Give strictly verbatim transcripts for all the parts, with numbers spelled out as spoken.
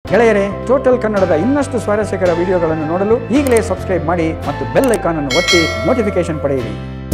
ಗೆಳೆಯರೇ, ಟೋಟಲ್ ಕನ್ನಡದ ಇನ್ನಷ್ಟು ಸ್ವಾರಸ್ಯಕರ ವಿಡಿಯೋಗಳನ್ನು ನೋಡಲು ಈಗಲೇ ಸಬ್ಸ್ಕ್ರೈಬ್ ಮಾಡಿ ಮತ್ತು ಬೆಲ್ ಐಕಾನ್ ಅನ್ನು ಒತ್ತಿ ನೋಟಿಫಿಕೇಶನ್ ಪಡೆಯಿರಿ.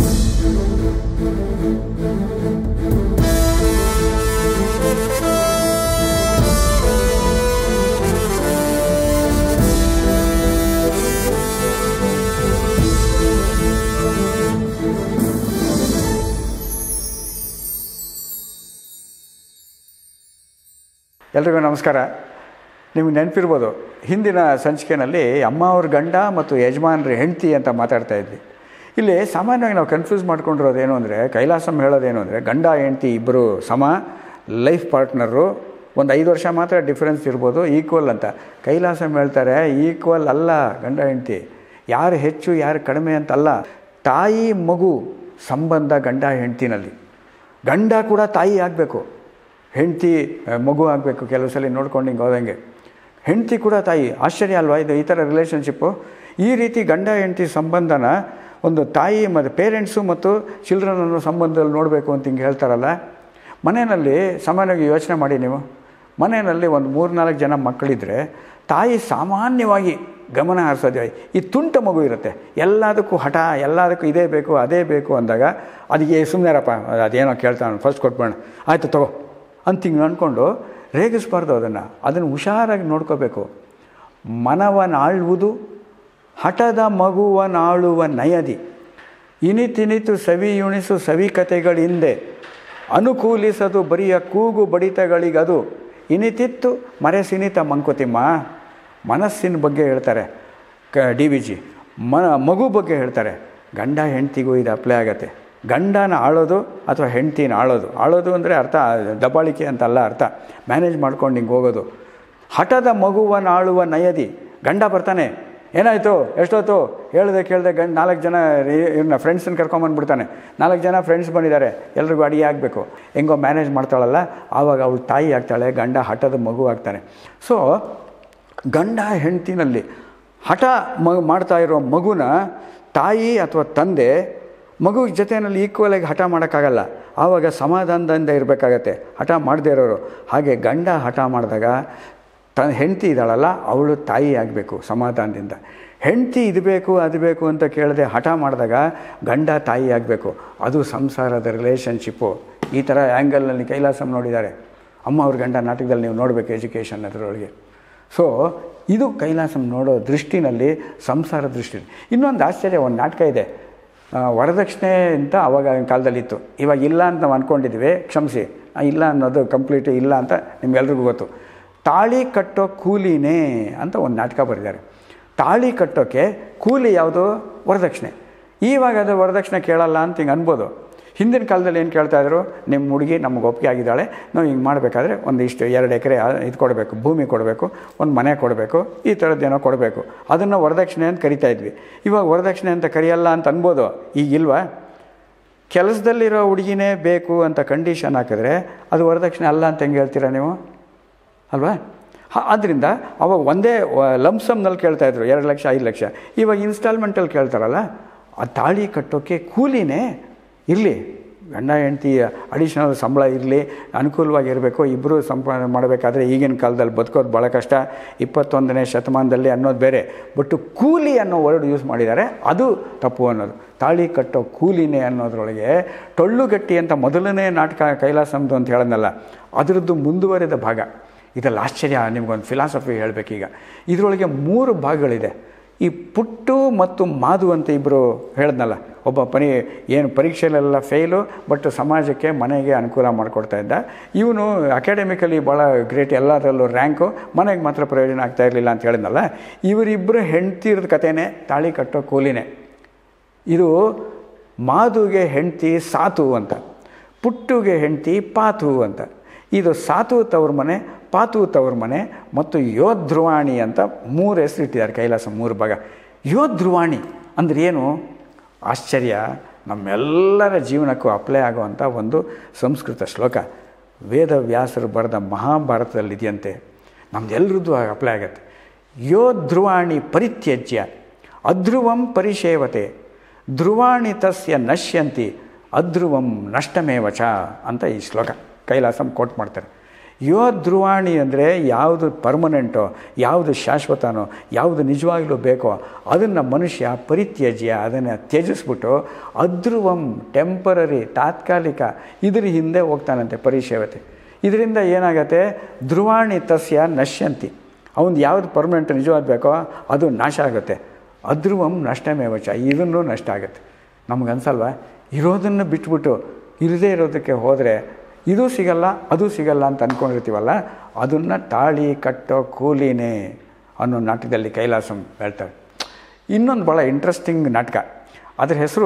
ಎಲ್ರಿಗೂ ನಮಸ್ಕಾರ. ನಿಮಗೆ ನೆನಪಿರ್ಬೋದು, ಹಿಂದಿನ ಸಂಚಿಕೆಯಲ್ಲಿ ಅಮ್ಮ ಅವ್ರ ಗಂಡ ಮತ್ತು ಯಜಮಾನ್ರ ಹೆಂಡತಿ ಅಂತ ಮಾತಾಡ್ತಾ ಇದ್ವಿ. ಇಲ್ಲಿ ಸಾಮಾನ್ಯವಾಗಿ ನಾವು ಕನ್ಫ್ಯೂಸ್ ಮಾಡ್ಕೊಂಡಿರೋದೇನು ಅಂದರೆ, ಕೈಲಾಸಂ ಹೇಳೋದೇನು ಅಂದರೆ, ಗಂಡ ಹೆಂಡತಿ ಇಬ್ಬರು ಸಮ ಲೈಫ್ ಪಾರ್ಟ್ನರು, ಒಂದು ಐದು ವರ್ಷ ಮಾತ್ರ ಡಿಫ್ರೆನ್ಸ್ ಇರ್ಬೋದು, ಈಕ್ವಲ್ ಅಂತ. ಕೈಲಾಸಂ ಹೇಳ್ತಾರೆ ಈಕ್ವಲ್ ಅಲ್ಲ ಗಂಡ ಹೆಂಡತಿ, ಯಾರು ಹೆಚ್ಚು ಯಾರು ಕಡಿಮೆ ಅಂತಲ್ಲ. ತಾಯಿ ಮಗು ಸಂಬಂಧ ಗಂಡ ಹೆಂಡತಿನಲ್ಲಿ. ಗಂಡ ಕೂಡ ತಾಯಿ ಆಗಬೇಕು, ಹೆಂಡತಿ ಮಗು ಆಗಬೇಕು. ಕೆಲವು ಸಲ ನೋಡ್ಕೊಂಡು ಹಿಂಗೆ ಹೋದಂಗೆ ಹೆಂಡತಿ ಕೂಡ ತಾಯಿ. ಆಶ್ಚರ್ಯ ಅಲ್ವಾ ಇದು, ಈ ಥರ ರಿಲೇಷನ್ಶಿಪ್ಪು? ಈ ರೀತಿ ಗಂಡ ಹೆಂಡತಿ ಸಂಬಂಧನ ಒಂದು ತಾಯಿ ಮತ್ತು ಪೇರೆಂಟ್ಸು ಮತ್ತು ಚಿಲ್ಡ್ರನ್ ಅನ್ನೋ ಸಂಬಂಧದಲ್ಲಿ ನೋಡಬೇಕು ಅಂತ ಹಿಂಗೆ ಹೇಳ್ತಾರಲ್ಲ. ಮನೆಯಲ್ಲಿ ಸಾಮಾನ್ಯವಾಗಿ ಯೋಚನೆ ಮಾಡಿ ನೀವು, ಮನೆಯಲ್ಲಿ ಒಂದು ಮೂರು ನಾಲ್ಕು ಜನ ಮಕ್ಕಳಿದ್ರೆ ತಾಯಿ ಸಾಮಾನ್ಯವಾಗಿ ಗಮನ ಹರಿಸೋದು ಈ ತುಂಟ ಮಗು ಇರುತ್ತೆ. ಎಲ್ಲದಕ್ಕೂ ಹಠ, ಎಲ್ಲದಕ್ಕೂ ಇದೇ ಬೇಕು ಅದೇ ಬೇಕು ಅಂದಾಗ ಅದಕ್ಕೆ ಸುಮ್ಮನೆರಪ್ಪ ಅದೇನೋ ಕೇಳ್ತಾನೆ ಫಸ್ಟ್ ಕೊಟ್ಬೇಡ, ಆಯಿತು ತಗೋ ಅಂತ ಹಿಂಗೆ ಅಂದ್ಕೊಂಡು ರೇಗಿಸ್ಬಾರ್ದು. ಅದನ್ನು ಅದನ್ನು ಹುಷಾರಾಗಿ ನೋಡ್ಕೋಬೇಕು. ಮನವನಾಳುವುದು ಹಠದ ಮಗುವನಾಳುವ ನಯದಿ, ಇನಿತಿನಿತು ಸವಿಯುಣಿಸು ಸವಿಕತೆಗಳಿಂದೆ ಅನುಕೂಲಿಸದು ಬರಿಯ ಕೂಗು ಬಡಿತಗಳಿಗದು ಇನಿತಿತ್ತು ಮರೆಸಿನಿತ ಮಂಕುತಿಮ್ಮ. ಮನಸ್ಸಿನ ಬಗ್ಗೆ ಹೇಳ್ತಾರೆ ಕ ಡಿ ವಿ ಜಿ, ಮ ಮಗು ಬಗ್ಗೆ ಹೇಳ್ತಾರೆ. ಗಂಡ ಹೆಂಡ್ತಿಗೂ ಇದು ಅಪ್ಲೈ ಆಗುತ್ತೆ. ಗಂಡನ ಆಳೋದು ಅಥವಾ ಹೆಂಡ್ತಿನ ಆಳೋದು, ಆಳೋದು ಅಂದರೆ ಅರ್ಥ ದಬ್ಬಾಳಿಕೆ ಅಂತಲ್ಲ, ಅರ್ಥ ಮ್ಯಾನೇಜ್ ಮಾಡ್ಕೊಂಡು ಹಿಂಗೆ ಹೋಗೋದು. ಹಠದ ಮಗುವನ್ನು ಆಳುವ ನಯದಿ, ಗಂಡ ಬರ್ತಾನೆ, ಏನಾಯಿತು ಎಷ್ಟೊತ್ತು ಹೇಳ್ದೆ ಕೇಳಿದೆ, ಗಂಡ ನಾಲ್ಕು ಜನ ಇವ್ರನ್ನ ಫ್ರೆಂಡ್ಸನ್ನ ಕರ್ಕೊಂಬಂದ್ಬಿಡ್ತಾನೆ. ನಾಲ್ಕು ಜನ ಫ್ರೆಂಡ್ಸ್ ಬಂದಿದ್ದಾರೆ, ಎಲ್ರಿಗೂ ಅಡಿಗೆ ಆಗಬೇಕು, ಹೆಂಗೋ ಮ್ಯಾನೇಜ್ ಮಾಡ್ತಾಳಲ್ಲ, ಆವಾಗ ಅವಳು ತಾಯಿ ಆಗ್ತಾಳೆ, ಗಂಡ ಹಠದ ಮಗು ಆಗ್ತಾನೆ. ಸೊ ಗಂಡ ಹೆಂಡ್ತಿನಲ್ಲಿ ಹಠ ಮ ಮಾಡ್ತಾ ಇರೋ ಮಗುನ ತಾಯಿ ಅಥವಾ ತಂದೆ ಮಗು ಜೊತೆಯಲ್ಲಿ ಈಕ್ವಲಾಗಿ ಹಠ ಮಾಡೋಕ್ಕಾಗಲ್ಲ. ಆವಾಗ ಸಮಾಧಾನದಿಂದ ಇರಬೇಕಾಗತ್ತೆ ಹಠ ಮಾಡದೇ ಇರೋರು. ಹಾಗೆ ಗಂಡ ಹಠ ಮಾಡಿದಾಗ ತ ಹೆಂಡತಿ ಇದ್ದಾಳಲ್ಲ ಅವಳು ತಾಯಿ ಆಗಬೇಕು ಸಮಾಧಾನದಿಂದ. ಹೆಂಡತಿ ಇದು ಬೇಕು ಅದು ಬೇಕು ಅಂತ ಕೇಳದೆ ಹಠ ಮಾಡಿದಾಗ ಗಂಡ ತಾಯಿ ಆಗಬೇಕು. ಅದು ಸಂಸಾರದ ರಿಲೇಷನ್ಶಿಪ್ಪು. ಈ ಥರ ಆ್ಯಂಗಲ್ನಲ್ಲಿ ಕೈಲಾಸಂ ನೋಡಿದ್ದಾರೆ. ಅಮ್ಮ ಅವ್ರ ಗಂಡ ನಾಟಕದಲ್ಲಿ ನೀವು ನೋಡಬೇಕು, ಎಜುಕೇಷನ್ ಅದರೊಳಗೆ. ಸೊ ಇದು ಕೈಲಾಸಂ ನೋಡೋ ದೃಷ್ಟಿನಲ್ಲಿ, ಸಂಸಾರ ದೃಷ್ಟಿನಲ್ಲಿ. ಇನ್ನೊಂದು ಆಶ್ಚರ್ಯ, ಒಂದು ನಾಟಕ ಇದೆ ವರದಕ್ಷಿಣೆ ಅಂತ ಆವಾಗ ಕಾಲದಲ್ಲಿತ್ತು, ಇವಾಗ ಇಲ್ಲ ಅಂತ ನಾವು ಅಂದ್ಕೊಂಡಿದ್ವಿ, ಕ್ಷಮಿಸಿ, ಇಲ್ಲ ಅನ್ನೋದು ಕಂಪ್ಲೀಟ್ ಇಲ್ಲ ಅಂತ ನಿಮ್ಗೆಲ್ರಿಗೂ ಗೊತ್ತು. ತಾಳಿ ಕಟ್ಟೋ ಕೂಲಿನೇ ಅಂತ ಒಂದು ನಾಟಕ ಬರೆದಿದ್ದಾರೆ. ತಾಳಿ ಕಟ್ಟೋಕ್ಕೆ ಕೂಲಿ ಯಾವುದು? ವರದಕ್ಷಿಣೆ. ಇವಾಗ ಅದು ವರದಕ್ಷಿಣೆ ಕೇಳಲ್ಲ ಅಂತ ಹಿಂಗೆ ಅನ್ಬೋದು. ಹಿಂದಿನ ಕಾಲದಲ್ಲಿ ಏನು ಕೇಳ್ತಾಯಿದ್ರು, ನಿಮ್ಮ ಹುಡುಗಿ ನಮ್ಗೆ ಒಪ್ಪಿಗೆ ಆಗಿದ್ದಾಳೆ, ನಾವು ಹಿಂಗೆ ಮಾಡಬೇಕಾದ್ರೆ ಒಂದು ಇಷ್ಟು ಎರಡು ಎಕರೆ ಇದು ಕೊಡಬೇಕು, ಭೂಮಿ ಕೊಡಬೇಕು, ಒಂದು ಮನೆ ಕೊಡಬೇಕು, ಈ ಥರದ್ದೇನೋ ಕೊಡಬೇಕು, ಅದನ್ನು ವರದಕ್ಷಿಣೆ ಅಂತ ಕರಿತಾ ಇದ್ವಿ. ಇವಾಗ ವರದಕ್ಷಿಣೆ ಅಂತ ಕರೆಯಲ್ಲ ಅಂತ ಅನ್ಬೋದು. ಈಗಿಲ್ವಾ? ಕೆಲಸದಲ್ಲಿರೋ ಹುಡುಗಿನೇ ಬೇಕು ಅಂತ ಕಂಡೀಷನ್ ಹಾಕಿದ್ರೆ ಅದು ವರದಕ್ಷಿಣೆ ಅಲ್ಲ ಅಂತ ಹೆಂಗೆ ಹೇಳ್ತೀರಾ ನೀವು, ಅಲ್ವಾ? ಆದ್ದರಿಂದ ಅವಾಗ ಒಂದೇ ಲಂಸಮ್ನಲ್ಲಿ ಕೇಳ್ತಾಯಿದ್ರು ಎರಡು ಲಕ್ಷ ಐದು ಲಕ್ಷ. ಇವಾಗ ಇನ್ಸ್ಟಾಲ್ಮೆಂಟಲ್ಲಿ ಕೇಳ್ತಾರಲ್ಲ. ಆ ತಾಳಿ ಕಟ್ಟೋಕ್ಕೆ ಕೂಲಿನೇ ಇರಲಿ, ಗಂಡ ಹೆಂಡತಿ ಅಡಿಷ್ನಲ್ ಸಂಬಳ ಇರಲಿ, ಅನುಕೂಲವಾಗಿರಬೇಕು. ಇಬ್ಬರು ಸಂಪಾದನೆ ಮಾಡಬೇಕಾದ್ರೆ ಈಗಿನ ಕಾಲದಲ್ಲಿ ಬದುಕೋದು ಭಾಳ ಕಷ್ಟ, ಇಪ್ಪತ್ತೊಂದನೇ ಶತಮಾನದಲ್ಲಿ ಅನ್ನೋದು ಬೇರೆ. ಬಟ್ ಕೂಲಿ ಅನ್ನೋ ವರ್ಡ್ ಯೂಸ್ ಮಾಡಿದ್ದಾರೆ, ಅದು ತಪ್ಪು ಅನ್ನೋದು. ತಾಳಿ ಕಟ್ಟೋ ಕೂಲಿನೇ ಅನ್ನೋದ್ರೊಳಗೆ ಟೊಳ್ಳುಗಟ್ಟಿ ಅಂತ ಮೊದಲನೇ ನಾಟಕ ಕೈಲಾಸಂದು ಅಂತ ಹೇಳೋದಲ್ಲ, ಅದರದ್ದು ಮುಂದುವರೆದ ಭಾಗ. ಇದರಲ್ಲಿ ಆಶ್ಚರ್ಯ, ನಿಮ್ಗೊಂದು ಫಿಲಾಸಫಿ ಹೇಳಬೇಕೀಗ. ಇದರೊಳಗೆ ಮೂರು ಭಾಗಗಳಿದೆ. ಈ ಪುಟ್ಟು ಮತ್ತು ಮಾದು ಅಂತ ಇಬ್ಬರು ಹೇಳಿದ್ನಲ್ಲ, ಒಬ್ಬ ಪರಿ ಏನು ಪರೀಕ್ಷೆಯಲ್ಲೆಲ್ಲ ಫೇಲು, ಬಟ್ ಸಮಾಜಕ್ಕೆ ಮನೆಗೆ ಅನುಕೂಲ ಮಾಡಿಕೊಡ್ತಾ ಇದ್ದ. ಇವನು ಅಕಾಡೆಮಿಕಲಿ ಭಾಳ ಗ್ರೇಟ್, ಎಲ್ಲದರಲ್ಲೂ ರ್ಯಾಂಕು, ಮನೆಗೆ ಮಾತ್ರ ಪ್ರಯೋಜನ ಆಗ್ತಾ ಇರಲಿಲ್ಲ ಅಂತ ಹೇಳಿದ್ನಲ್ಲ. ಇವರಿಬ್ಬರು ಹೆಂಡ್ತಿರದ ಕಥೆನೇ ತಾಳಿ ಕಟ್ಟೋ ಕೂಲಿನೇ. ಇದು ಮಾದುಗೆ ಹೆಂಡ್ತಿ ಸಾತು ಅಂತ, ಪುಟ್ಟುಗೆ ಹೆಂಡ್ತಿ ಪಾತು ಅಂತ. ಇದು ಸಾತು ತವ್ರ ಮನೆ, ಪಾತು ತವ್ರ ಮನೆ ಮತ್ತು ಯೋಧ್ರುವಾಣಿ ಅಂತ ಮೂರು ಹೆಸರು ಇಟ್ಟಿದ್ದಾರೆ ಕೈಲಾಸ, ಮೂರು ಭಾಗ. ಯೋಧ್ರುವಾಣಿ ಅಂದರೆ ಏನು? ಆಶ್ಚರ್ಯ, ನಮ್ಮೆಲ್ಲರ ಜೀವನಕ್ಕೂ ಅಪ್ಲೈ ಆಗುವಂಥ ಒಂದು ಸಂಸ್ಕೃತ ಶ್ಲೋಕ. ವೇದವ್ಯಾಸರು ಬರೆದ ಮಹಾಭಾರತದಲ್ಲಿದೆಯಂತೆ, ನಮ್ದೆಲ್ಲರದ್ದು ಅಪ್ಲೈ ಆಗುತ್ತೆ. ಯೋಧ್ರುವಾಣಿ ಪರಿತ್ಯಜ್ಯ ಅಧ್ರುವಂ ಪರಿಷೇವತೆ ಧ್ರುವಾಣಿ ತಸ್ಯ ನಶ್ಯಂತಿ ಅಧ್ರುವಂ ನಷ್ಟಮೇವಚ ಅಂತ ಈ ಶ್ಲೋಕ ಕೈಲಾಸಂ ಕೋಟ್ ಮಾಡ್ತಾರೆ. ಯೋ ಧ್ರುವಾಣಿ ಅಂದರೆ ಯಾವುದು ಪರ್ಮನೆಂಟೋ, ಯಾವುದು ಶಾಶ್ವತನೋ, ಯಾವುದು ನಿಜವಾಗ್ಲೂ ಬೇಕೋ ಅದನ್ನು ಮನುಷ್ಯ ಪರಿತ್ಯಜ್ಯ, ಅದನ್ನು ತ್ಯಜಿಸ್ಬಿಟ್ಟು ಅಧ್ರುವಂ ಟೆಂಪರರಿ ತಾತ್ಕಾಲಿಕ ಇದ್ರ ಹಿಂದೆ ಹೋಗ್ತಾನಂತೆ ಪರಿಸೇವತೆ. ಇದರಿಂದ ಏನಾಗತ್ತೆ, ಧ್ರುವಾಣಿ ತಸ್ಯ ನಶ್ಯಂತಿ, ಅವನು ಯಾವುದು ಪರ್ಮನೆಂಟ್ ನಿಜವಾದ ಬೇಕೋ ಅದು ನಾಶ ಆಗುತ್ತೆ. ಅಧ್ರುವಂ ನಷ್ಟಮೇವಚ, ಇದನ್ನು ನಷ್ಟ ಆಗುತ್ತೆ. ನಮಗನ್ಸಲ್ವ, ಇರೋದನ್ನು ಬಿಟ್ಬಿಟ್ಟು ಇಲ್ಲದೇ ಇರೋದಕ್ಕೆ ಹೋದರೆ ಇದು ಸಿಗಲ್ಲ ಅದು ಸಿಗಲ್ಲ ಅಂತ ಅಂದ್ಕೊಂಡಿರ್ತೀವಲ್ಲ, ಅದನ್ನು ತಾಳಿ ಕಟ್ಟೋ ಕೂಲಿನೇ ಅನ್ನೋ ನಾಟಕದಲ್ಲಿ ಕೈಲಾಸಂ ಹೇಳ್ತಾರೆ. ಇನ್ನೊಂದು ಭಾಳ ಇಂಟ್ರೆಸ್ಟಿಂಗ್ ನಾಟಕ, ಅದರ ಹೆಸರು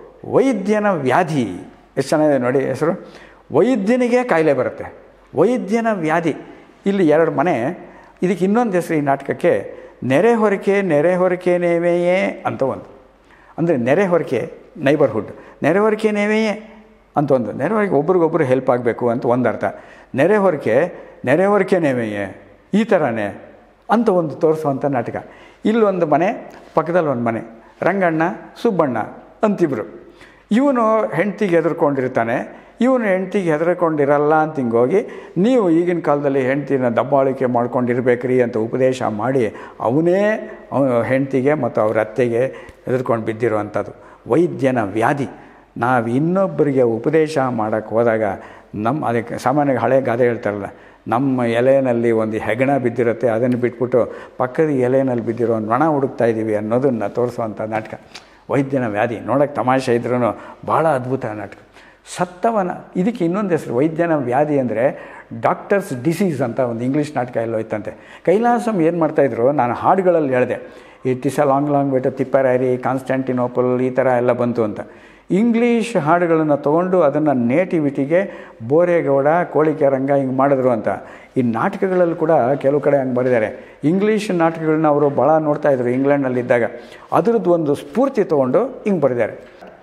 ವೈದ್ಯನ ವ್ಯಾಧಿ. ಎಷ್ಟು ಚೆನ್ನಾಗಿದೆ ನೋಡಿ ಹೆಸರು. ವೈದ್ಯನಿಗೆ ಕಾಯಿಲೆ ಬರುತ್ತೆ, ವೈದ್ಯನ ವ್ಯಾಧಿ. ಇಲ್ಲಿ ಎರಡು ಮನೆ, ಇದಕ್ಕೆ ಇನ್ನೊಂದು ಹೆಸರು ಈ ನಾಟಕಕ್ಕೆ ನೆರೆಹೊರಕೆ ನೆರೆಹೊರಕೆನೇವೆಯೇ ಅಂತ ಒಂದು. ಅಂದರೆ ನೆರೆಹೊರಕೆ ನೈಬರ್ಹುಡ್, ನೆರೆಹೊರಕೆನೇವೆಯೇ ಅಂತ ಒಂದು, ನೆರೆಹೊರಕೆ ಒಬ್ರಿಗೊಬ್ಬರು ಹೆಲ್ಪ್ ಆಗಬೇಕು ಅಂತ ಒಂದು ಅರ್ಥ. ನೆರೆಹೊರಕೆ ನೆರೆಹೊರಕೆನೇವೆಯೇ ಈ ಥರನೇ ಅಂತ ಒಂದು ತೋರಿಸುವಂಥ ನಾಟಕ. ಇಲ್ಲೊಂದು ಮನೆ, ಪಕ್ಕದಲ್ಲಿ ಒಂದು ಮನೆ, ರಂಗಣ್ಣ ಸುಬ್ಬಣ್ಣ ಅಂತಿಬ್ರು. ಇವನು ಹೆಂಡ್ತಿಗೆ ಹೆದರ್ಕೊಂಡಿರ್ತಾನೆ, ಇವನು ಹೆಂಡ್ತಿಗೆ ಹೆದರ್ಕೊಂಡಿರಲ್ಲ ಅಂತ ಹಿಂಗೋಗಿ, ನೀವು ಈಗಿನ ಕಾಲದಲ್ಲಿ ಹೆಂಡ್ತಿನ ದಬ್ಬಾಳಿಕೆ ಮಾಡ್ಕೊಂಡಿರ್ಬೇಕ್ರಿ ಅಂತ ಉಪದೇಶ ಮಾಡಿ ಅವನೇ ಹೆಂಡ್ತಿಗೆ ಮತ್ತು ಅವ್ರ ಅತ್ತೆಗೆ ಹೆದರ್ಕೊಂಡು ಬಿದ್ದಿರುವಂಥದ್ದು ವೈದ್ಯನ ವ್ಯಾಧಿ. ನಾವು ಇನ್ನೊಬ್ಬರಿಗೆ ಉಪದೇಶ ಮಾಡೋಕ್ಕೆ ಹೋದಾಗ ನಮ್ಮ, ಅದಕ್ಕೆ ಸಾಮಾನ್ಯವಾಗಿ ಹಳೆ ಗಾದೆ ಹೇಳ್ತಾರಲ್ಲ, ನಮ್ಮ ಎಲೆಯಲ್ಲಿ ಒಂದು ಹೆಗಣ ಬಿದ್ದಿರುತ್ತೆ, ಅದನ್ನು ಬಿಟ್ಬಿಟ್ಟು ಪಕ್ಕದ ಎಲೆಯಲ್ಲಿ ಬಿದ್ದಿರೋ ಒಂದು ನೊಣ ಹುಡುಕ್ತಾ ಇದ್ದೀವಿ ಅನ್ನೋದನ್ನು ತೋರಿಸುವಂಥ ನಾಟಕ ವೈದ್ಯನ ವ್ಯಾಧಿ. ನೋಡೋಕ್ಕೆ ತಮಾಷೆ ಇದ್ರೂ ಭಾಳ ಅದ್ಭುತ ನಾಟಕ. ಸತ್ತವನ, ಇದಕ್ಕೆ ಇನ್ನೊಂದು ಹೆಸರು ವೈದ್ಯನ ವ್ಯಾಧಿ ಅಂದರೆ ಡಾಕ್ಟರ್ಸ್ ಡಿಸೀಸ್ ಅಂತ ಒಂದು ಇಂಗ್ಲೀಷ್ ನಾಟಕ ಎಲ್ಲೋ ಇತ್ತಂತೆ. ಕೈಲಾಸಂ ಏನು ಮಾಡ್ತಾಯಿದ್ರು, ನಾನು ಹಾಡುಗಳಲ್ಲಿ ಹೇಳಿದೆ, it is a long long wait, Tipperary, Constantinople ಈ ಥರ ಎಲ್ಲ ಬಂತು ಅಂತ. ಇಂಗ್ಲೀಷ್ ಹಾಡುಗಳನ್ನು ತೊಗೊಂಡು ಅದನ್ನು ನೇಟಿವಿಟಿಗೆ ಬೋರೇಗೌಡ, ಕೋಳಿಕೆ ರಂಗ ಹಿಂಗೆ ಮಾಡಿದ್ರು ಅಂತ. ಈ ನಾಟಕಗಳಲ್ಲಿ ಕೂಡ ಕೆಲವು ಕಡೆ ಹಂಗೆ ಬರೆದಿದ್ದಾರೆ. ಇಂಗ್ಲೀಷ್ ನಾಟಕಗಳನ್ನ ಅವರು ಭಾಳ ನೋಡ್ತಾಯಿದ್ರು ಇಂಗ್ಲೆಂಡ್ನಲ್ಲಿದ್ದಾಗ. ಅದರದ್ದು ಒಂದು ಸ್ಫೂರ್ತಿ ತೊಗೊಂಡು ಹಿಂಗೆ ಬರೆದಿದ್ದಾರೆ.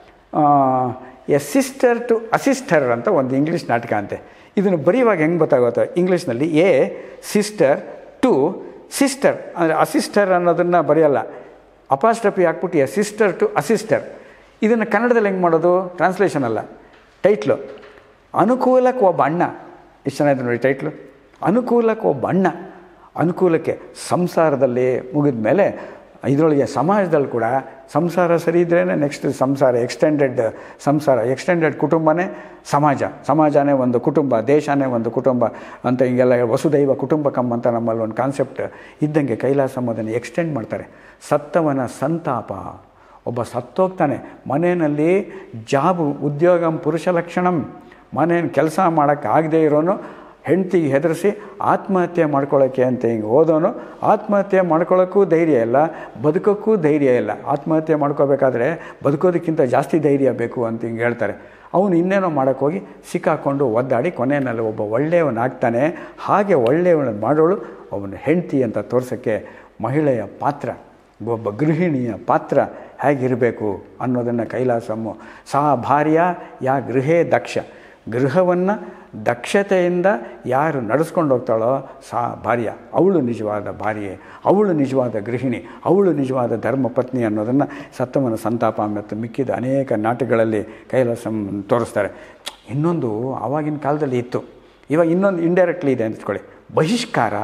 ಎ ಸಿಸ್ಟರ್ ಟು ಅಸಿಸ್ಟರ್ ಅಂತ ಒಂದು ಇಂಗ್ಲೀಷ್ ನಾಟಕ ಅಂತೆ. ಇದನ್ನು ಬರೆಯುವಾಗ ಹೆಂಗೆ ಗೊತ್ತಾಗುತ್ತೆ, ಇಂಗ್ಲೀಷ್ನಲ್ಲಿ ಎ ಸಿಸ್ಟರ್ ಟು ಸಿಸ್ಟರ್ ಅಂದರೆ ಅಸಿಸ್ಟರ್ ಅನ್ನೋದನ್ನು ಬರೆಯಲ್ಲ, ಅಪಾಸ್ಟ್ರಫಿ ಹಾಕ್ಬಿಟ್ಟು ಎ ಸಿಸ್ಟರ್ ಟು ಅಸಿಸ್ಟರ್. ಇದನ್ನು ಕನ್ನಡದಲ್ಲಿ ಹೆಂಗೆ ಮಾಡೋದು, ಟ್ರಾನ್ಸ್ಲೇಷನ್ ಅಲ್ಲ, ಟೈಟ್ಲು ಅನುಕೂಲಕ್ಕೆ ಒಬ್ಬ ಅಣ್ಣ. ಇಷ್ಟು ಚೆನ್ನಾಗಿದೆ ನೋಡಿ ಟೈಟ್ಲು, ಅನುಕೂಲಕ್ಕೆ ಒಬ್ಬ ಅಣ್ಣ. ಅನುಕೂಲಕ್ಕೆ ಸಂಸಾರದಲ್ಲಿ ಮುಗಿದ ಮೇಲೆ ಇದರೊಳಗೆ ಸಮಾಜದಲ್ಲಿ ಕೂಡ ಸಂಸಾರ ಸರಿ ಇದ್ರೇ ನೆಕ್ಸ್ಟ್ ಸಂಸಾರ, ಎಕ್ಸ್ಟೆಂಡೆಡ್ ಸಂಸಾರ, ಎಕ್ಸ್ಟೆಂಡೆಡ್ ಕುಟುಂಬನೇ ಸಮಾಜ, ಸಮಾಜನೇ ಒಂದು ಕುಟುಂಬ, ದೇಶನೇ ಒಂದು ಕುಟುಂಬ ಅಂತ ಹಿಂಗೆಲ್ಲ ವಸುದೈವ ಕುಟುಂಬಕಂ ಅಂತ ನಮ್ಮಲ್ಲಿ ಒಂದು ಕಾನ್ಸೆಪ್ಟ್ ಇದ್ದಂಗೆ ಕೈಲಾಸಂ ಅದನ್ನು ಎಕ್ಸ್ಟೆಂಡ್ ಮಾಡ್ತಾರೆ. ಸತ್ತವನ ಸಂತಾಪ, ಒಬ್ಬ ಸತ್ತೋಗ್ತಾನೆ, ಮನೆಯಲ್ಲಿ ಜಾಬು ಉದ್ಯೋಗಂ ಪುರುಷ ಲಕ್ಷಣಂ, ಮನೇನ ಕೆಲಸ ಮಾಡೋಕ್ಕೆ ಆಗದೆ ಇರೋನು ಹೆಂಡ್ತಿಗೆ ಹೆದರಿಸಿ ಆತ್ಮಹತ್ಯೆ ಮಾಡ್ಕೊಳ್ಳೋಕ್ಕೆ ಅಂತ ಹಿಂಗೆ ಹೋದವನು ಆತ್ಮಹತ್ಯೆ ಮಾಡ್ಕೊಳ್ಳೋಕ್ಕೂ ಧೈರ್ಯ ಇಲ್ಲ, ಬದುಕೋಕ್ಕೂ ಧೈರ್ಯ ಇಲ್ಲ. ಆತ್ಮಹತ್ಯೆ ಮಾಡ್ಕೋಬೇಕಾದ್ರೆ ಬದುಕೋದಕ್ಕಿಂತ ಜಾಸ್ತಿ ಧೈರ್ಯ ಬೇಕು ಅಂತ ಹಿಂಗೆ ಹೇಳ್ತಾರೆ. ಅವನು ಇನ್ನೇನೋ ಮಾಡೋಕ್ಕೆ ಹೋಗಿ ಸಿಕ್ಕಾಕೊಂಡು ಒದ್ದಾಡಿ ಕೊನೆಯಲ್ಲಿ ಒಬ್ಬ ಒಳ್ಳೆಯವನಾಗ್ತಾನೆ. ಹಾಗೆ ಒಳ್ಳೆಯವನ ಮಾಡೋಳು ಅವನ ಹೆಂಡ್ತಿ ಅಂತ ತೋರ್ಸೋಕ್ಕೆ ಮಹಿಳೆಯ ಪಾತ್ರ, ಒಬ್ಬ ಗೃಹಿಣಿಯ ಪಾತ್ರ ಹೇಗಿರಬೇಕು ಅನ್ನೋದನ್ನು ಕೈಲಾಸಮ್ಮು ಸಾ ಭಾರ್ಯ ಯಾ ಗೃಹೇ ದಕ್ಷ, ಗೃಹವನ್ನು ದಕ್ಷತೆಯಿಂದ ಯಾರು ನಡೆಸ್ಕೊಂಡು ಹೋಗ್ತಾಳೋ ಸಾ ಭಾರ್ಯ, ಅವಳು ನಿಜವಾದ ಭಾರ್ಯೆ, ಅವಳು ನಿಜವಾದ ಗೃಹಿಣಿ, ಅವಳು ನಿಜವಾದ ಧರ್ಮಪತ್ನಿ ಅನ್ನೋದನ್ನು ಸತ್ತವನ ಸಂತಾಪ ಮತ್ತು ಮಿಕ್ಕಿದ ಅನೇಕ ನಾಟಕಗಳಲ್ಲಿ ಕೈಲಾಸಂ ತೋರಿಸ್ತಾರೆ. ಇನ್ನೊಂದು ಆವಾಗಿನ ಕಾಲದಲ್ಲಿ ಇತ್ತು, ಇವಾಗ ಇನ್ನೊಂದು ಇಂಡೈರೆಕ್ಟ್ಲಿ ಇದೆ ಅಂದ್ಕೊಳ್ಳಿ, ಬಹಿಷ್ಕಾರ.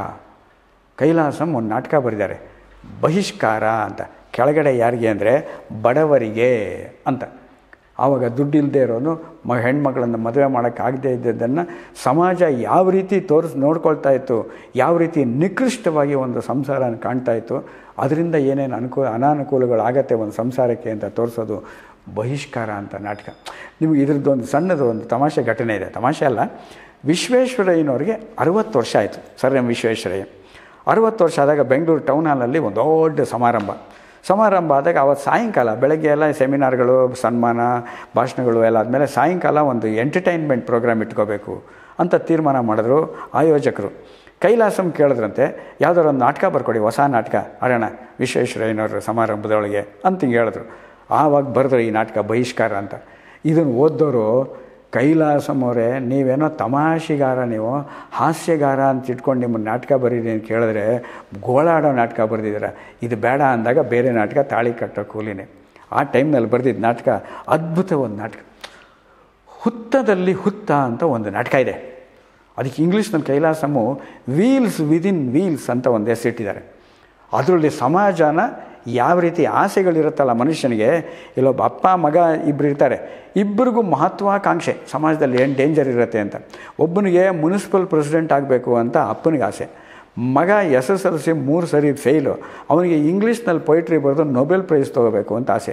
ಕೈಲಾಸಂ ಒಂದು ನಾಟಕ ಬರೆದಿದ್ದಾರೆ, ಬಹಿಷ್ಕಾರ ಅಂತ. ಕೆಳಗಡೆ ಯಾರಿಗೆ ಅಂದರೆ ಬಡವರಿಗೆ ಅಂತ. ಆವಾಗ ದುಡ್ಡಿಲ್ಲದೆ ಇರೋನು ಮ ಹೆಣ್ಮಗಳನ್ನು ಮದುವೆ ಮಾಡೋಕ್ಕಾಗದೇ ಇದ್ದದ್ದನ್ನು ಸಮಾಜ ಯಾವ ರೀತಿ ತೋರಿಸಿ ನೋಡ್ಕೊಳ್ತಾ ಇತ್ತು, ಯಾವ ರೀತಿ ನಿಕೃಷ್ಟವಾಗಿ ಒಂದು ಸಂಸಾರನ ಕಾಣ್ತಾ ಇತ್ತು, ಅದರಿಂದ ಏನೇನು ಅನುಕೂಲ ಅನಾನುಕೂಲಗಳಾಗತ್ತೆ ಒಂದು ಸಂಸಾರಕ್ಕೆ ಅಂತ ತೋರಿಸೋದು ಬಹಿಷ್ಕಾರ ಅಂತ ನಾಟಕ. ನಿಮಗೆ ಇದ್ರದ್ದೊಂದು ಸಣ್ಣದು ಒಂದು ತಮಾಷೆ ಘಟನೆ ಇದೆ. ತಮಾಷೆ ಅಲ್ಲ, ವಿಶ್ವೇಶ್ವರಯ್ಯನವ್ರಿಗೆ ಅರುವತ್ತು ವರ್ಷ ಆಯಿತು. ಸರ್ ಎಂ ವಿಶ್ವೇಶ್ವರಯ್ಯ ಅರುವತ್ತು ವರ್ಷ ಆದಾಗ ಬೆಂಗಳೂರು ಟೌನ್ ಹಾಲಲ್ಲಿ ಒಂದು ದೊಡ್ಡ ಸಮಾರಂಭ ಸಮಾರಂಭ ಆದಾಗ ಅವತ್ತು ಸಾಯಂಕಾಲ, ಬೆಳಗ್ಗೆ ಎಲ್ಲ ಸೆಮಿನಾರ್ಗಳು, ಸನ್ಮಾನ, ಭಾಷಣಗಳು ಎಲ್ಲ ಆದಮೇಲೆ ಸಾಯಂಕಾಲ ಒಂದು ಎಂಟರ್ಟೈನ್ಮೆಂಟ್ ಪ್ರೋಗ್ರಾಮ್ ಇಟ್ಕೋಬೇಕು ಅಂತ ತೀರ್ಮಾನ ಮಾಡಿದ್ರು ಆಯೋಜಕರು. ಕೈಲಾಸಂ ಕೇಳಿದ್ರಂತೆ, ಯಾವುದಾದ್ರು ಒಂದು ನಾಟಕ ಬರ್ಕೊಡಿ, ಹೊಸ ನಾಟಕ ಆಡೋಣ ವಿಶ್ವೇಶ್ವರಯ್ಯನವ್ರ ಸಮಾರಂಭದೊಳಗೆ ಅಂತ ಹಿಂಗೆ ಹೇಳಿದ್ರು. ಆವಾಗ ಬರೆದ್ರು ಈ ನಾಟಕ ಬಹಿಷ್ಕಾರ ಅಂತ. ಇದನ್ನು ಓದ್ದವರು ಕೈಲಾಸಂ ಅವರೇ, ನೀವೇನೋ ತಮಾಷೆಗಾರ, ನೀವು ಹಾಸ್ಯಗಾರ ಅಂತ ಇಟ್ಕೊಂಡು ನಿಮ್ಮ ನಾಟಕ ಬರೀರಿ ಅಂತ ಕೇಳಿದ್ರೆ ಗೋಳಾಡೋ ನಾಟಕ ಬರೆದಿದ್ದೀರ, ಇದು ಬೇಡ ಅಂದಾಗ ಬೇರೆ ನಾಟಕ ತಾಳಿ ಕಟ್ಟೋ ಕೂಲಿನೇ. ಆ ಟೈಮ್ನಲ್ಲಿ ಬರೆದಿದ್ದ ನಾಟಕ ಅದ್ಭುತ ಒಂದು ನಾಟಕ. ಹುತ್ತದಲ್ಲಿ ಹುತ್ತ ಅಂತ ಒಂದು ನಾಟಕ ಇದೆ. ಅದಕ್ಕೆ ಇಂಗ್ಲೀಷ್ನಲ್ಲಿ ಕೈಲಾಸಮು ವೀಲ್ಸ್ ವಿದಿನ್ ವೀಲ್ಸ್ ಅಂತ ಒಂದು ಹೆಸರಿಟ್ಟಿದ್ದಾರೆ. ಅದರಲ್ಲಿ ಸಮಾಜನ ಯಾವ ರೀತಿ ಆಸೆಗಳಿರುತ್ತಲ್ಲ ಮನುಷ್ಯನಿಗೆ, ಇಲ್ಲೊಬ್ಬ ಅಪ್ಪ ಮಗ ಇಬ್ಬರು ಇರ್ತಾರೆ, ಇಬ್ಬರಿಗೂ ಮಹತ್ವಾಕಾಂಕ್ಷೆ ಸಮಾಜದಲ್ಲಿ ಏನು ಡೇಂಜರ್ ಇರುತ್ತೆ ಅಂತ. ಒಬ್ಬನಿಗೆ ಮುನ್ಸಿಪಲ್ ಪ್ರೆಸಿಡೆಂಟ್ ಆಗಬೇಕು ಅಂತ ಅಪ್ಪನಿಗೆ ಆಸೆ, ಮಗ ಎಸ್ ಎಸ್ ಎಲ್ ಸಿ ಮೂರು ಸರಿ ಫೇಲು, ಅವನಿಗೆ ಇಂಗ್ಲೀಷ್ನಲ್ಲಿ ಪೊಯಿಟ್ರಿ ಬರೆದು ನೊಬೆಲ್ ಪ್ರೈಸ್ ತೊಗೋಬೇಕು ಅಂತ ಆಸೆ.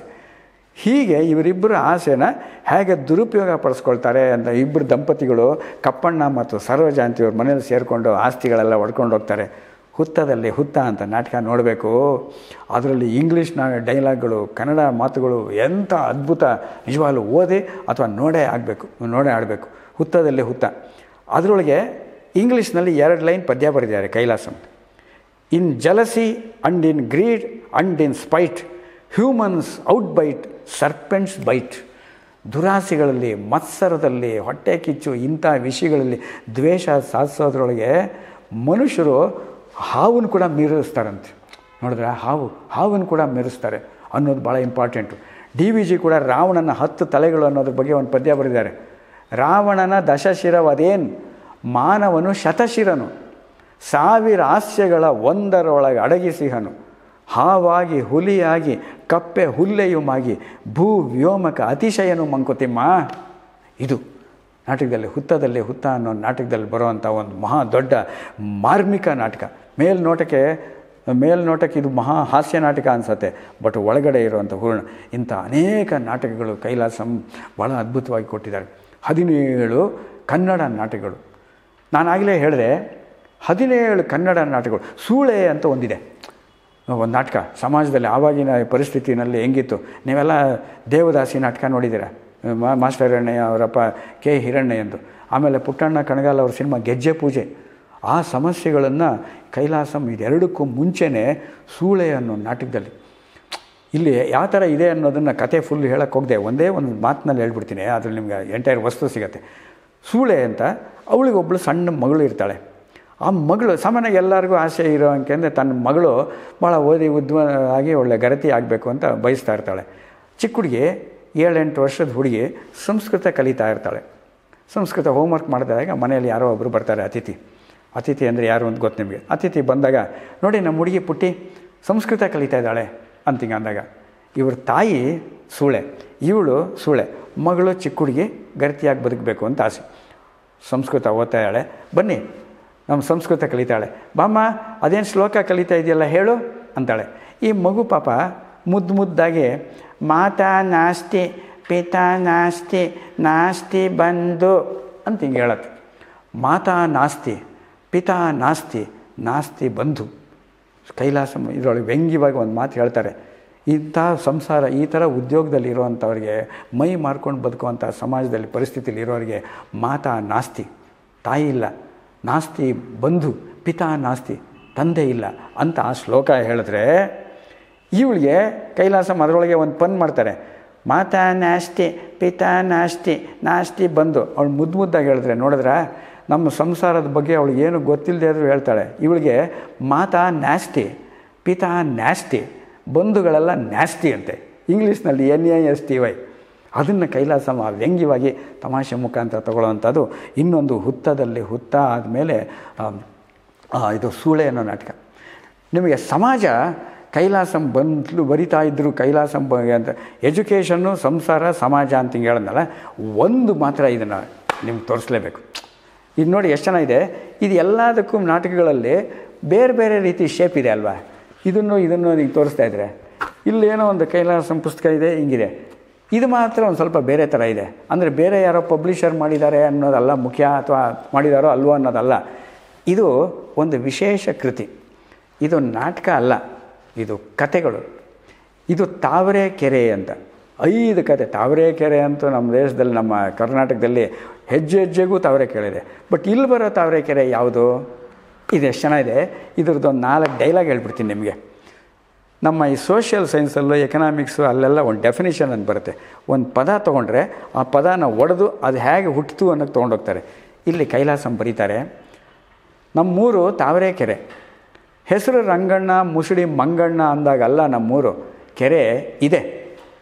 ಹೀಗೆ ಇವರಿಬ್ಬರ ಆಸೆನ ಹೇಗೆ ದುರುಪಯೋಗ ಪಡಿಸ್ಕೊಳ್ತಾರೆ ಅಂತ ಇಬ್ಬರು ದಂಪತಿಗಳು ಕಪ್ಪಣ್ಣ ಮತ್ತು ಸರೋಜ ಅಂತ ಇವ್ರ ಮನೇಲಿ ಸೇರಿಕೊಂಡು ಆಸ್ತಿಗಳೆಲ್ಲ ಹೊಡ್ಕೊಂಡು ಹೋಗ್ತಾರೆ. ಹುತ್ತದಲ್ಲಿ ಹುತ್ತ ಅಂತ ನಾಟಕ ನೋಡಬೇಕು. ಅದರಲ್ಲಿ ಇಂಗ್ಲೀಷ್ನ ಡೈಲಾಗ್ಗಳು, ಕನ್ನಡ ಮಾತುಗಳು ಎಂಥ ಅದ್ಭುತ, ನಿಜವಾಗ್ಲೂ ಓದಿ ಅಥವಾ ನೋಡೇ ಆಗಬೇಕು, ನೋಡೇ ಆಡಬೇಕು. ಹುತ್ತದಲ್ಲಿ ಹುತ್ತ ಅದರೊಳಗೆ ಇಂಗ್ಲೀಷ್ನಲ್ಲಿ ಎರಡು ಲೈನ್ ಪದ್ಯ ಬರೆದಿದ್ದಾರೆ Kailasam. In jealousy and in greed and in spite humans out bite serpents bite. ದುರಾಸೆಗಳಲ್ಲಿ, ಮತ್ಸರದಲ್ಲಿ, ಹೊಟ್ಟೆ ಕಿಚ್ಚು ಇಂಥ ವಿಷಯಗಳಲ್ಲಿ ದ್ವೇಷ ಸಾಧಿಸೋದ್ರೊಳಗೆ ಮನುಷ್ಯರು ಹಾವನ್ನು ಕೂಡ ಮೀರಿಸ್ತಾರಂತೆ. ನೋಡಿದ್ರೆ ಹಾವು ಹಾವನ್ನು ಕೂಡ ಮೀರಿಸ್ತಾರೆ ಅನ್ನೋದು ಭಾಳ ಇಂಪಾರ್ಟೆಂಟು. ಡಿ ವಿ ಜಿ ಕೂಡ ರಾವಣನ ಹತ್ತು ತಲೆಗಳು ಅನ್ನೋದ್ರ ಬಗ್ಗೆ ಒಂದು ಪದ್ಯ ಬರೆದಿದ್ದಾರೆ. ರಾವಣನ ದಶಶಿರವದೇನು, ಮಾನವನು ಶತಶಿರನು, ಸಾವಿರ ಹಾಸ್ಯಗಳ ಒಂದರೊಳಗೆ ಅಡಗಿಸಿಹನು, ಹಾವಾಗಿ ಹುಲಿಯಾಗಿ ಕಪ್ಪೆ ಹುಲ್ಲೆಯುಮಾಗಿ ಭೂ ವ್ಯೋಮಕ ಅತಿಶಯನು ಮಂಕುತಿಮ್ಮ. ಇದು ನಾಟಕದಲ್ಲಿ ಹುತ್ತದಲ್ಲಿ ಹುತ್ತ ಅನ್ನೋ ನಾಟಕದಲ್ಲಿ ಬರುವಂಥ ಒಂದು ಮಹಾ ದೊಡ್ಡ ಮಾರ್ಮಿಕ ನಾಟಕ. ಮೇಲ್ನೋಟಕ್ಕೆ ಮೇಲ್ನೋಟಕ್ಕೆ ಇದು ಮಹಾ ಹಾಸ್ಯ ನಾಟಕ ಅನಿಸುತ್ತೆ, ಬಟ್ ಒಳಗಡೆ ಇರುವಂಥ ಹೂರ್ಣ ಇಂಥ ಅನೇಕ ನಾಟಕಗಳು ಕೈಲಾಸಂ ಭಾಳ ಅದ್ಭುತವಾಗಿ ಕೊಟ್ಟಿದ್ದಾರೆ. ಹದಿನೇಳು ಕನ್ನಡ ನಾಟಕಗಳು. ನಾನಾಗಲೇ ಹೇಳಿದೆ, ಹದಿನೇಳು ಕನ್ನಡ ನಾಟಕಗಳು. ಸೂಳೆ ಅಂತ ಒಂದಿದೆ ಒಂದು ನಾಟಕ ಸಮಾಜದಲ್ಲಿ ಆವಾಗಿನ ಪರಿಸ್ಥಿತಿನಲ್ಲಿ ಹೆಂಗಿತ್ತು. ನೀವೆಲ್ಲ ದೇವದಾಸಿ ನಾಟಕ ನೋಡಿದ್ದೀರ, ಮಾಸ್ಟರ್ ಹಿರಣ್ಣಯ್ಯ ಅವರಪ್ಪ ಕೆ ಹಿರಣ್ಣಯ್ಯಂದು. ಆಮೇಲೆ ಪುಟ್ಟಣ್ಣ ಕಣಗಾಲ್ ಅವ್ರ ಸಿನಿಮಾ ಗೆಜ್ಜೆ ಪೂಜೆ. ಆ ಸಮಸ್ಯೆಗಳನ್ನು ಕೈಲಾಸಂ ಇದೆರಡಕ್ಕೂ ಮುಂಚೆನೇ ಸೂಳೆ ಅನ್ನೋ ನಾಟಕದಲ್ಲಿ ಇಲ್ಲಿ ಯಾವ ಥರ ಇದೆ ಅನ್ನೋದನ್ನು ಕತೆ ಫುಲ್ ಹೇಳೋಕ್ಕೆ ಹೋಗದೆ ಒಂದೇ ಒಂದು ಮಾತಿನಲ್ಲಿ ಹೇಳ್ಬಿಡ್ತೀನಿ, ಅದ್ರಲ್ಲಿ ನಿಮ್ಗೆ ಎಂಟೈರ್ ವಸ್ತು ಸಿಗುತ್ತೆ. ಸೂಳೆ ಅಂತ ಅವಳಿಗೊಬ್ಬಳು ಸಣ್ಣ ಮಗಳು ಇರ್ತಾಳೆ. ಆ ಮಗಳು ಸಾಮಾನ್ಯವಾಗಿ ಎಲ್ಲರಿಗೂ ಆಸೆ ಇರೋ ಅಂದರೆ ತನ್ನ ಮಗಳು ಭಾಳ ಓದಿ ಉದ್ವ ಆಗಿ ಒಳ್ಳೆ ಗರತಿ ಆಗಬೇಕು ಅಂತ ಬಯಸ್ತಾ ಇರ್ತಾಳೆ. ಚಿಕ್ಕ ಹುಡುಗಿ ಏಳೆಂಟು ವರ್ಷದ ಹುಡುಗಿ ಸಂಸ್ಕೃತ ಕಲಿತಾ ಇರ್ತಾಳೆ. ಸಂಸ್ಕೃತ ಹೋಮ್ವರ್ಕ್ ಮಾಡಿದಾಗ ಮನೆಯಲ್ಲಿ ಯಾರೋ ಒಬ್ಬರು ಬರ್ತಾರೆ, ಅತಿಥಿ. ಅತಿಥಿ ಅಂದರೆ ಯಾರು ಅಂತ ಗೊತ್ತು ನಿಮಗೆ. ಅತಿಥಿ ಬಂದಾಗ, ನೋಡಿ ನಮ್ಮ ಹುಡುಗಿ ಪುಟ್ಟಿ ಸಂಸ್ಕೃತ ಕಲಿತಾ ಇದ್ದಾಳೆ ಅಂತಿಂಗ ಅಂದಾಗ, ಇವ್ರ ತಾಯಿ ಸೂಳೆ, ಇವಳು ಸೂಳೆ, ಮಗಳು ಚಿಕ್ಕ ಹುಡುಗಿ ಗರತಿಯಾಗಿ ಬದುಕಬೇಕು ಅಂತ ಆಸೆ. ಸಂಸ್ಕೃತ ಓದ್ತಾ ಇದ್ದಾಳೆ, ಬನ್ನಿ ನಮ್ಮ ಸಂಸ್ಕೃತ ಕಲಿತಾಳೆ, ಬಾಮ್ಮ ಅದೇನು ಶ್ಲೋಕ ಕಲಿತಾ ಇದೆಯಲ್ಲ ಹೇಳು ಅಂತಾಳೆ. ಈ ಮಗು ಪಾಪ ಮುದ್ದು ಮುದ್ದಾಗಿ ಮಾತಾ ನಾಸ್ತಿ ಪಿತಾ ನಾಸ್ತಿ ನಾಸ್ತಿ ಬಂದು ಅಂತ ಹಿಂಗೆ ಹೇಳತ್ತೆ. ಮಾತಾ ನಾಸ್ತಿ ಪಿತಾ ನಾಸ್ತಿ ನಾಸ್ತಿ ಬಂಧು. ಕೈಲಾಸಂ ಇದರೊಳಗೆ ವ್ಯಂಗ್ಯವಾಗಿ ಒಂದು ಮಾತು ಹೇಳ್ತಾರೆ. ಇಂಥ ಸಂಸಾರ, ಈ ಥರ ಉದ್ಯೋಗದಲ್ಲಿ ಇರೋವಂಥವ್ರಿಗೆ, ಮೈ ಮಾರ್ಕೊಂಡು ಬದುಕುವಂಥ ಸಮಾಜದಲ್ಲಿ ಪರಿಸ್ಥಿತಿಯಲ್ಲಿ ಇರೋರಿಗೆ ಮಾತಾ ನಾಸ್ತಿ, ತಾಯಿ ಇಲ್ಲ, ನಾಸ್ತಿ ಬಂಧು, ಪಿತಾ ನಾಸ್ತಿ, ತಂದೆ ಇಲ್ಲ ಅಂತ ಆ ಶ್ಲೋಕ ಹೇಳಿದ್ರೆ, ಇವಳಿಗೆ ಕೈಲಾಸಂ ಅದರೊಳಗೆ ಒಂದು ಪನ್ ಮಾಡ್ತಾರೆ. ಮಾತಾ ನಾಸ್ತಿ ಪಿತಾ ನಾಸ್ತಿ ನಾಸ್ತಿ ಬಂಧು. ಅವಳು ಮುದ್ದು ಮುದ್ದಾಗಿ ಹೇಳಿದ್ರೆ ನೋಡಿದ್ರೆ ನಮ್ಮ ಸಂಸಾರದ ಬಗ್ಗೆ ಅವಳಿಗೆ ಏನು ಗೊತ್ತಿಲ್ಲದೆ ಆದರೂ ಹೇಳ್ತಾಳೆ. ಇವಳಿಗೆ ಮಾತಾ ನ್ಯಾಸ್ಟಿ ಪಿತಾ ನ್ಯಾಸ್ಟಿ, ಬಂಧುಗಳೆಲ್ಲ ನ್ಯಾಸ್ಟಿ ಅಂತೆ. ಇಂಗ್ಲೀಷ್ನಲ್ಲಿ N A S T Y. ಅದನ್ನು ಕೈಲಾಸಂ ವ್ಯಂಗ್ಯವಾಗಿ ತಮಾಷೆ ಮುಖಾಂತರ ತಗೊಳ್ಳೋವಂಥದ್ದು. ಇನ್ನೊಂದು ಹುತ್ತದಲ್ಲಿ ಹುತ್ತ ಆದಮೇಲೆ ಇದು ಸೂಳೆ ಅನ್ನೋ ನಾಟಕ. ನಿಮಗೆ ಸಮಾಜ ಕೈಲಾಸಂ ಬಂದು ಬರಿತಾ ಇದ್ದರು ಕೈಲಾಸಂ ಬಗ್ಗೆ ಅಂತ ಎಜುಕೇಷನ್ನು, ಸಂಸಾರ, ಸಮಾಜ ಅಂತ ಹಿಂಗೆ ಹೇಳೋದಲ್ಲ, ಒಂದು ಮಾತ್ರ ಇದನ್ನು ನಿಮ್ಗೆ ತೋರಿಸ್ಲೇಬೇಕು. ಇದು ನೋಡಿ ಎಷ್ಟು ಚೆನ್ನಾಗಿದೆ. ಇದು ಎಲ್ಲದಕ್ಕೂ ನಾಟಕಗಳಲ್ಲಿ ಬೇರೆ ಬೇರೆ ರೀತಿ ಶೇಪ್ ಇದೆ ಅಲ್ವಾ. ಇದನ್ನು ಇದನ್ನು ಹಿಂಗೆ ತೋರಿಸ್ತಾ ಇದ್ದಾರೆ. ಇಲ್ಲೇನೋ ಒಂದು ಕೈಲಾಸಂ ಪುಸ್ತಕ ಇದೆ, ಹಿಂಗಿದೆ. ಇದು ಮಾತ್ರ ಒಂದು ಸ್ವಲ್ಪ ಬೇರೆ ಥರ ಇದೆ. ಅಂದರೆ ಬೇರೆ ಯಾರೋ ಪಬ್ಲಿಷರ್ ಮಾಡಿದ್ದಾರೆ ಅನ್ನೋದಲ್ಲ ಮುಖ್ಯ, ಅಥವಾ ಮಾಡಿದಾರೋ ಅಲ್ವೋ ಅನ್ನೋದಲ್ಲ. ಇದು ಒಂದು ವಿಶೇಷ ಕೃತಿ. ಇದು ನಾಟಕ ಅಲ್ಲ, ಇದು ಕತೆಗಳು. ಇದು ತಾವರೆಕೆರೆ ಅಂತ ಐದು ಕತೆ. ತಾವರೆಕೆರೆ ಅಂತೂ ನಮ್ಮ ದೇಶದಲ್ಲಿ, ನಮ್ಮ ಕರ್ನಾಟಕದಲ್ಲಿ ಹೆಜ್ಜೆ ಹೆಜ್ಜೆಗೂ ತಾವರೆಕೆರೆ ಇದೆ. ಬಟ್ ಇಲ್ಲಿ ಬರೋ ತಾವರೆಕೆರೆ ಯಾವುದು? ಇದು ಎಷ್ಟು ಚೆನ್ನಾಗಿದೆ. ಇದ್ರದ್ದು ಒಂದು ನಾಲ್ಕು ಡೈಲಾಗ್ ಹೇಳ್ಬಿಡ್ತೀನಿ ನಿಮಗೆ. ನಮ್ಮ ಈ ಸೋಷಿಯಲ್ ಸೈನ್ಸಲ್ಲೂ, ಎಕನಾಮಿಕ್ಸು, ಅಲ್ಲೆಲ್ಲ ಒಂದು ಡೆಫಿನೇಷನ್ ಅಂತ ಬರುತ್ತೆ. ಒಂದು ಪದ ತೊಗೊಂಡ್ರೆ ಆ ಪದನ ಒಡೆದು ಅದು ಹೇಗೆ ಹುಟ್ಟಿತು ಅನ್ನೋದು ತೊಗೊಂಡೋಗ್ತಾರೆ. ಇಲ್ಲಿ ಕೈಲಾಸಂ ಬರೀತಾರೆ, ನಮ್ಮೂರು ತಾವರೆಕೆರೆ, ಹೆಸರು ರಂಗಣ್ಣ ಮುಸುಡಿ ಮಂಗಣ್ಣ ಅಂದಾಗಲ್ಲ ನಮ್ಮೂರು, ಕೆರೆ ಇದೆ.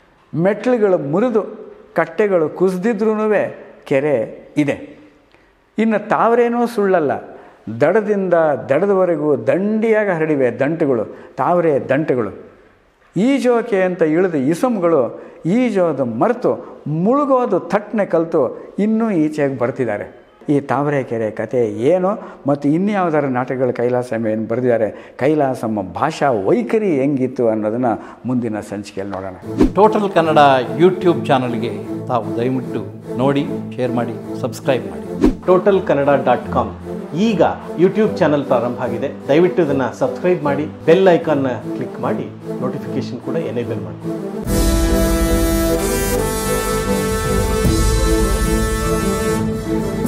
ಮೆಟ್ಲುಗಳು ಮುರಿದು ಕಟ್ಟೆಗಳು ಕುಸಿದಿದ್ರೂ ಕೆರೆ ಇದೆ. ಇನ್ನು ತಾವರೇನೂ ಸುಳ್ಳಲ್ಲ, ದಡದಿಂದ ದಡದವರೆಗೂ ದಂಡಿಯಾಗಿ ಹರಡಿವೆ ದಂಟುಗಳು, ತಾವರೆ ದಂಟುಗಳು. ಈಜೋಕೆ ಅಂತ ಇಳಿದ ಇಸಮ್ಗಳು ಈಜೋದು ಮರೆತು ಮುಳುಗೋದು ಥಟ್ನೆ ಕಲಿತು ಇನ್ನೂ ಈಚೆಗೆ ಬರ್ತಿದ್ದಾರೆ. ಈ ತಾವರೆಕೆರೆ ಕತೆ ಏನು ಮತ್ತು ಇನ್ಯಾವುದಾರ ನಾಟಕಗಳು ಕೈಲಾಸಂ ಏನು ಬರೆದಿದ್ದಾರೆ, ಕೈಲಾಸಮ್ಮ ಭಾಷಾ ವೈಖರಿ ಹೆಂಗಿತ್ತು ಅನ್ನೋದನ್ನು ಮುಂದಿನ ಸಂಚಿಕೆಯಲ್ಲಿ ನೋಡೋಣ. ಟೋಟಲ್ ಕನ್ನಡ ಯೂಟ್ಯೂಬ್ ಚಾನಲ್ಗೆ ತಾವು ದಯವಿಟ್ಟು ನೋಡಿ, ಶೇರ್ ಮಾಡಿ, ಸಬ್ಸ್ಕ್ರೈಬ್ ಮಾಡಿ. ಟೋಟಲ್ ಕನ್ನಡ ಡಾಟ್ ಕಾಮ್ ಈಗ ಯೂಟ್ಯೂಬ್ ಚಾನಲ್ ಪ್ರಾರಂಭ ಆಗಿದೆ. ದಯವಿಟ್ಟು ಇದನ್ನು ಸಬ್ಸ್ಕ್ರೈಬ್ ಮಾಡಿ, ಬೆಲ್ ಐಕಾನ್ನ ಕ್ಲಿಕ್ ಮಾಡಿ, ನೋಟಿಫಿಕೇಶನ್ ಕೂಡ ಎನೇಬಲ್ ಮಾಡಿ.